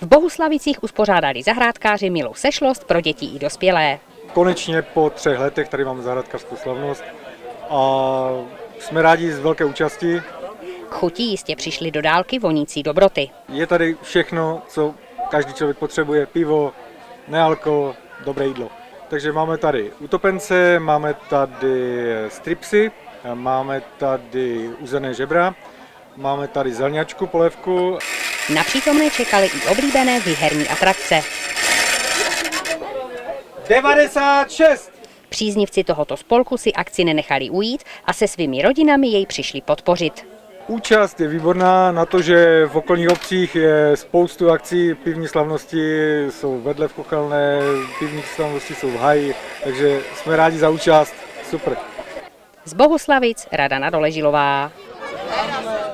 V Bohuslavicích uspořádali zahrádkáři milou sešlost pro děti i dospělé. Konečně po 3 letech tady máme zahrádkářskou slavnost a jsme rádi z velké účasti. K chuti jistě přišli do dálky vonící dobroty. Je tady všechno, co každý člověk potřebuje, pivo, nealkohol, dobré jídlo. Takže máme tady utopence, máme tady stripsy, máme tady uzené žebra, máme tady zelňačku, polévku. Na přítomné čekaly i oblíbené výherní atrakce. 96! Příznivci tohoto spolku si akci nenechali ujít a se svými rodinami jej přišli podpořit. Účast je výborná na to, že v okolních obcích je spoustu akcí, pivní slavnosti jsou vedle v Kochelné, pivní slavnosti jsou v Haji, takže jsme rádi za účast, super. Z Bohuslavic Radana Doležilová.